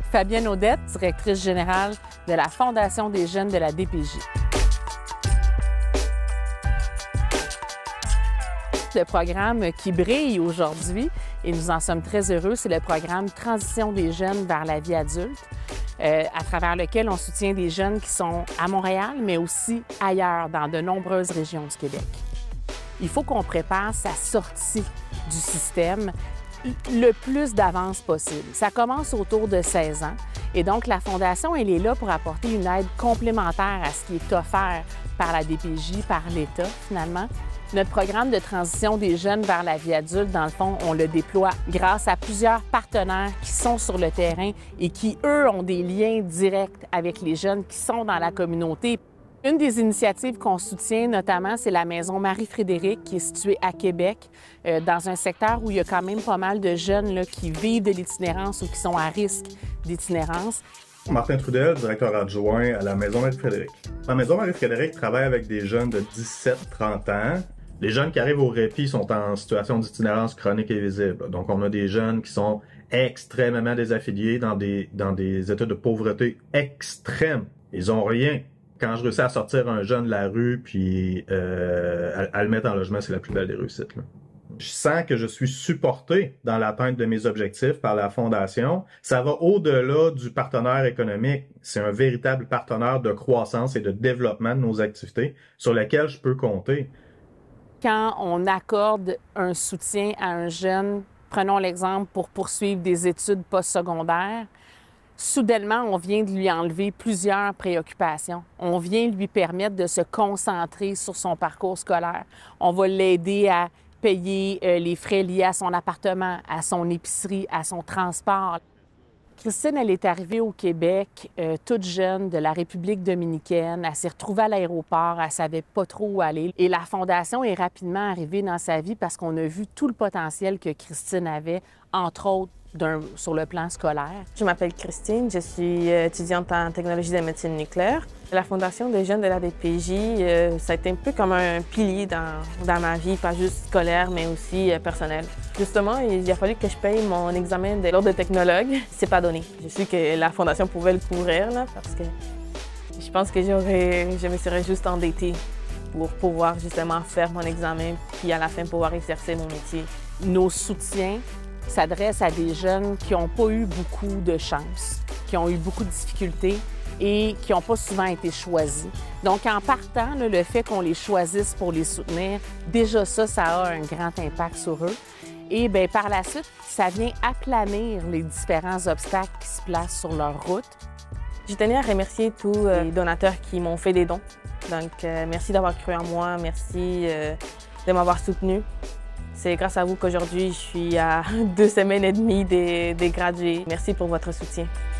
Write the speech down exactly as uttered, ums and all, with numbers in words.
Fabienne Audette, directrice générale de la Fondation des jeunes de la D P J. Le programme qui brille aujourd'hui, et nous en sommes très heureux, c'est le programme Transition des jeunes vers la vie adulte, euh, à travers lequel on soutient des jeunes qui sont à Montréal, mais aussi ailleurs, dans de nombreuses régions du Québec. Il faut qu'on prépare sa sortie du système le plus d'avance possible. Ça commence autour de seize ans et donc la Fondation, elle est là pour apporter une aide complémentaire à ce qui est offert par la D P J, par l'État finalement. Notre programme de transition des jeunes vers la vie adulte, dans le fond, on le déploie grâce à plusieurs partenaires qui sont sur le terrain et qui, eux, ont des liens directs avec les jeunes qui sont dans la communauté. Une des initiatives qu'on soutient notamment, c'est la Maison Marie-Frédérique qui est située à Québec, euh, dans un secteur où il y a quand même pas mal de jeunes là, qui vivent de l'itinérance ou qui sont à risque d'itinérance. Martin Trudel, directeur adjoint à la Maison Marie-Frédérique. La Maison Marie-Frédérique travaille avec des jeunes de dix-sept à trente ans. Les jeunes qui arrivent au répit sont en situation d'itinérance chronique et visible. Donc, on a des jeunes qui sont extrêmement désaffiliés dans des, dans des états de pauvreté extrêmes. Ils ont rien. Quand je réussis à sortir un jeune de la rue puis euh, à, à le mettre en logement, c'est la plus belle des réussites, là. Je sens que je suis supporté dans l'atteinte de mes objectifs par la Fondation. Ça va au-delà du partenaire économique. C'est un véritable partenaire de croissance et de développement de nos activités sur lequel je peux compter. Quand on accorde un soutien à un jeune, prenons l'exemple pour poursuivre des études postsecondaires, soudainement, on vient de lui enlever plusieurs préoccupations. On vient lui permettre de se concentrer sur son parcours scolaire. On va l'aider à payer euh, les frais liés à son appartement, à son épicerie, à son transport. Christine, elle est arrivée au Québec euh, toute jeune de la République dominicaine. Elle s'est retrouvée à l'aéroport, elle ne savait pas trop où aller. Et la Fondation est rapidement arrivée dans sa vie parce qu'on a vu tout le potentiel que Christine avait, entre autres sur le plan scolaire. Je m'appelle Christine, je suis étudiante en technologie de médecine nucléaire. La Fondation des jeunes de la D P J, euh, ça a été un peu comme un pilier dans, dans ma vie, pas juste scolaire, mais aussi euh, personnelle. Justement, il a fallu que je paye mon examen de l'ordre de technologue. C'est pas donné. Je sais que la Fondation pouvait le couvrir, là, parce que je pense que j'aurais, je me serais juste endettée pour pouvoir justement faire mon examen, puis à la fin pouvoir exercer mon métier. Nos soutiens s'adresse à des jeunes qui n'ont pas eu beaucoup de chance, qui ont eu beaucoup de difficultés et qui n'ont pas souvent été choisis. Donc, en partant, là, le fait qu'on les choisisse pour les soutenir, déjà ça, ça a un grand impact sur eux. Et bien, par la suite, ça vient aplanir les différents obstacles qui se placent sur leur route. Je tenais à remercier tous euh, les donateurs qui m'ont fait des dons. Donc, euh, merci d'avoir cru en moi, merci euh, de m'avoir soutenue. C'est grâce à vous qu'aujourd'hui, je suis à deux semaines et demie des, des gradués. Merci pour votre soutien.